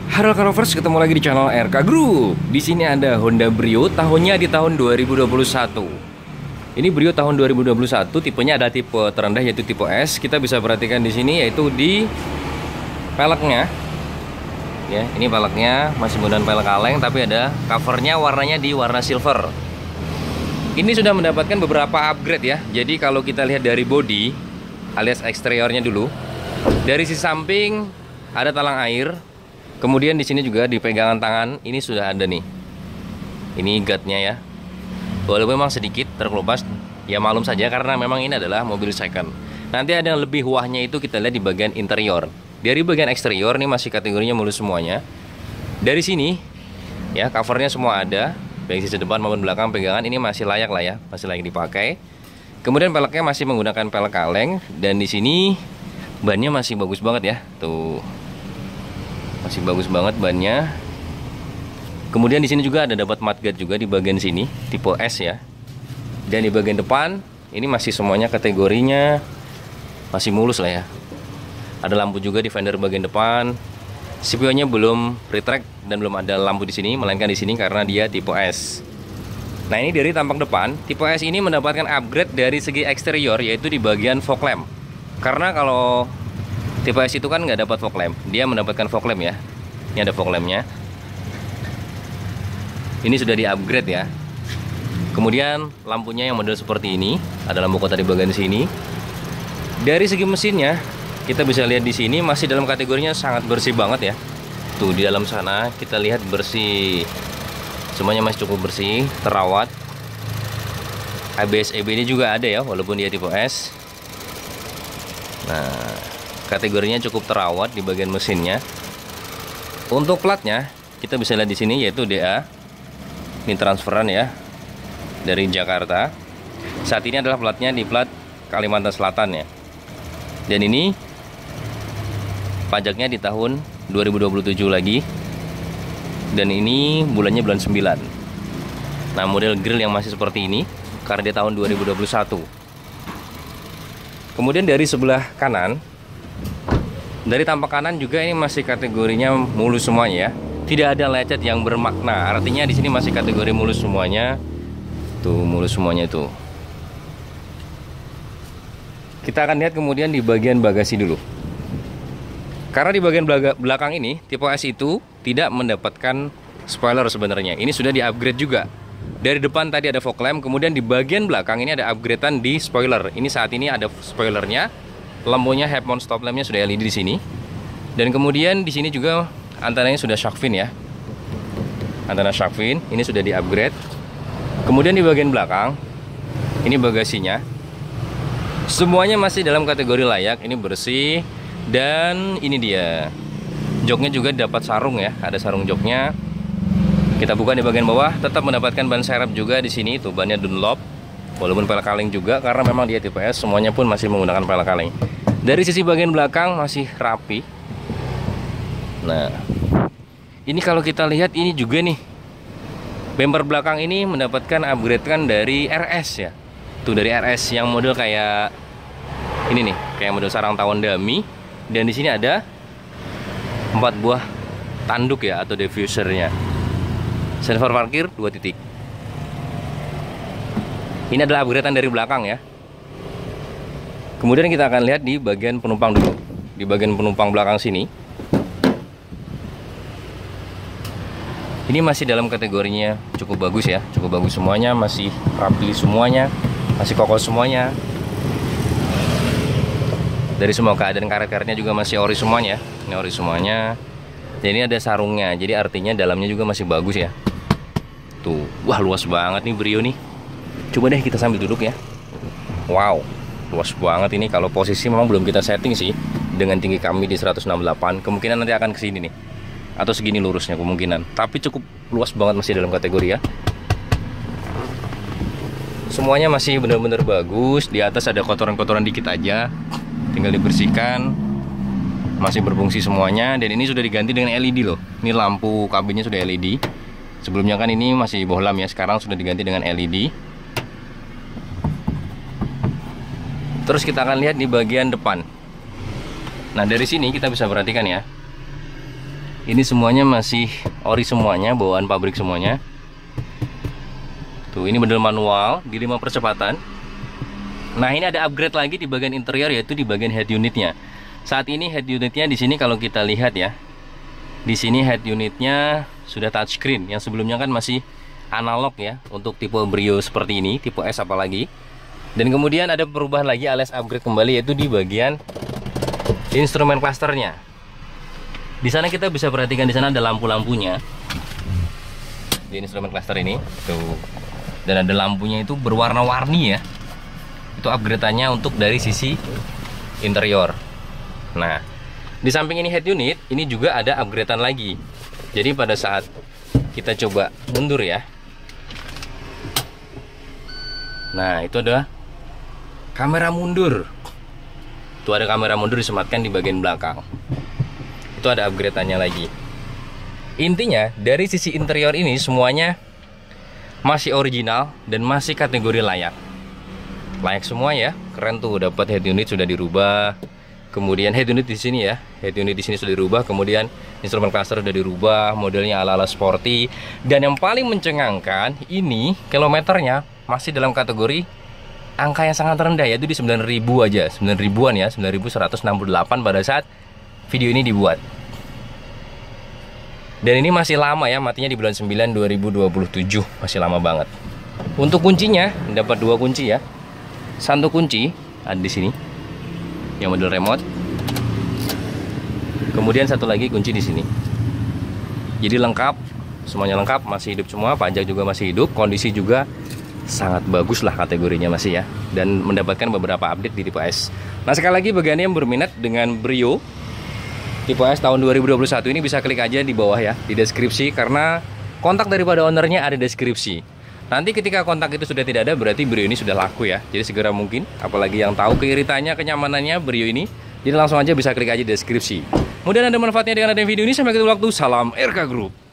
Halo Carovers, ketemu lagi di channel RK Group. Di sini ada Honda Brio, tahunnya di tahun 2021. Ini Brio tahun 2021, tipenya ada tipe terendah yaitu tipe S. Kita bisa perhatikan di sini yaitu di peleknya. Ya, ini peleknya masih menggunakan pelek kaleng, tapi ada covernya warnanya di warna silver. Ini sudah mendapatkan beberapa upgrade ya. Jadi kalau kita lihat dari body alias eksteriornya dulu, dari sisi samping ada talang air. Kemudian di sini juga di pegangan tangan ini sudah ada nih. Ini guardnya ya. Walaupun memang sedikit terkelupas, ya malum saja karena memang ini adalah mobil second. Nanti ada yang lebih wahnya itu kita lihat di bagian interior. Dari bagian eksterior ini masih kategorinya mulus semuanya. Dari sini ya covernya semua ada, baik sisi depan maupun belakang pegangan ini masih layak lah ya, masih layak dipakai. Kemudian peleknya masih menggunakan pelek kaleng dan di sini bannya masih bagus banget ya. Tuh. Masih bagus banget bannya. Kemudian di sini juga ada dapat mudguard juga di bagian sini, tipe S ya. Dan di bagian depan ini masih semuanya kategorinya masih mulus lah ya. Ada lampu juga di fender bagian depan. Spionnya belum retract dan belum ada lampu di sini, melainkan di sini karena dia tipe S. Nah, ini dari tampak depan, tipe S ini mendapatkan upgrade dari segi eksterior yaitu di bagian fog lamp. Karena kalau tipe S itu kan nggak dapat fog lamp, dia mendapatkan fog lamp ya. Ini ada fog lampnya. Ini sudah di upgrade ya. Kemudian lampunya yang model seperti ini, ada lampu kota di bagian sini. Dari segi mesinnya, kita bisa lihat di sini masih dalam kategorinya sangat bersih banget ya. Tuh di dalam sana kita lihat bersih, semuanya masih cukup bersih, terawat. ABS EB ini juga ada ya, walaupun dia tipe S. Nah, kategorinya cukup terawat di bagian mesinnya. Untuk platnya kita bisa lihat di sini yaitu DA. Ini transferan ya dari Jakarta. Saat ini adalah platnya di plat Kalimantan Selatan ya. Dan ini pajaknya di tahun 2027 lagi. Dan ini bulannya bulan 9. Nah, model grill yang masih seperti ini karena di tahun 2021. Kemudian dari sebelah kanan, dari tampak kanan juga ini masih kategorinya mulus semuanya ya. Tidak ada lecet yang bermakna. Artinya di sini masih kategori mulus semuanya. Tuh, mulus semuanya itu. Kita akan lihat kemudian di bagian bagasi dulu. Karena di bagian belakang ini tipe S itu tidak mendapatkan spoiler sebenarnya. Ini sudah di-upgrade juga. Dari depan tadi ada fog lamp, kemudian di bagian belakang ini ada upgradean di spoiler. Ini saat ini ada spoilernya. Lampunya head mount stop lampnya sudah LED di sini. Dan kemudian di sini juga antenanya sudah shark fin ya. Antena shark fin ini sudah di-upgrade. Kemudian di bagian belakang ini bagasinya. Semuanya masih dalam kategori layak, ini bersih dan ini dia. Joknya juga dapat sarung ya, ada sarung joknya. Kita buka di bagian bawah, tetap mendapatkan ban serep juga di sini, tuh bannya Dunlop. Walaupun pelek kaleng juga karena memang dia tipe S, semuanya pun masih menggunakan pelek kaleng. Dari sisi bagian belakang masih rapi. Nah, ini kalau kita lihat ini juga nih, bumper belakang ini mendapatkan upgrade kan dari RS ya. Tuh dari RS yang model kayak ini nih, kayak model sarang tawon dummy. Dan di sini ada 4 buah tanduk ya atau diffusernya. Sensor parkir 2 titik. Ini adalah upgradean dari belakang ya. Kemudian kita akan lihat di bagian penumpang dulu. Di bagian penumpang belakang sini. Ini masih dalam kategorinya cukup bagus ya, cukup bagus semuanya, masih rapi semuanya, masih kokoh semuanya. Dari semua keadaan karet-karetnya juga masih ori semuanya. Ini ori semuanya. Dan ini ada sarungnya, jadi artinya dalamnya juga masih bagus ya. Tuh, wah luas banget nih Brio nih. Coba deh kita sambil duduk ya. Wow, luas banget ini. Kalau posisi memang belum kita setting sih. Dengan tinggi kami di 168, kemungkinan nanti akan kesini nih. Atau segini lurusnya kemungkinan. Tapi cukup luas banget, masih dalam kategori ya. Semuanya masih benar-benar bagus. Di atas ada kotoran-kotoran dikit aja, tinggal dibersihkan. Masih berfungsi semuanya. Dan ini sudah diganti dengan LED loh. Ini lampu kabinnya sudah LED. Sebelumnya kan ini masih bohlam ya, sekarang sudah diganti dengan LED. Terus kita akan lihat di bagian depan. Nah, dari sini kita bisa perhatikan ya. Ini semuanya masih ori semuanya, bawaan pabrik semuanya. Tuh, ini model manual di 5 percepatan. Nah, ini ada upgrade lagi di bagian interior, yaitu di bagian head unitnya. Saat ini head unitnya di sini kalau kita lihat ya, di sini head unitnya sudah touchscreen. Yang sebelumnya kan masih analog ya, untuk tipe Brio seperti ini, tipe S apalagi. Dan kemudian ada perubahan lagi alias upgrade kembali, yaitu di bagian instrumen clusternya. Di sana kita bisa perhatikan, di sana ada lampu-lampunya di instrumen cluster ini tuh, dan ada lampunya itu berwarna-warni ya. Itu upgrade-nya untuk dari sisi interior. Nah, di samping ini head unit, ini juga ada upgrade-an lagi. Jadi pada saat kita coba mundur ya, nah itu ada kamera mundur. Itu ada kamera mundur disematkan di bagian belakang. Itu ada upgrade-nya lagi. Intinya dari sisi interior ini semuanya masih original dan masih kategori layak. Layak semua ya, keren tuh, dapat head unit sudah dirubah. Kemudian head unit di sini ya, head unit di sini sudah dirubah. Kemudian instrumen cluster sudah dirubah, modelnya ala-ala sporty. Dan yang paling mencengangkan, ini kilometernya masih dalam kategori angka yang sangat rendah, yaitu di 9.000 aja, 9.000-an ya, 9.168 pada saat video ini dibuat. Dan ini masih lama ya, matinya di bulan 9 2027, masih lama banget. Untuk kuncinya dapat 2 kunci ya. Satu kunci ada di sini, yang model remote. Kemudian satu lagi kunci di sini. Jadi lengkap, semuanya lengkap, masih hidup semua, pajak juga masih hidup, kondisi juga sangat bagus lah kategorinya masih ya. Dan mendapatkan beberapa update di tipe S. Nah, sekali lagi bagi Anda yang berminat dengan Brio tipe S tahun 2021 ini, bisa klik aja di bawah ya, di deskripsi, karena kontak daripada ownernya ada deskripsi. Nanti ketika kontak itu sudah tidak ada, berarti Brio ini sudah laku ya. Jadi segera mungkin, apalagi yang tahu keiritannya, kenyamanannya Brio ini, jadi langsung aja bisa klik aja di deskripsi. Mudah-mudahan ada manfaatnya dengan adanya video ini. Sampai ketemu waktu, salam RK Group.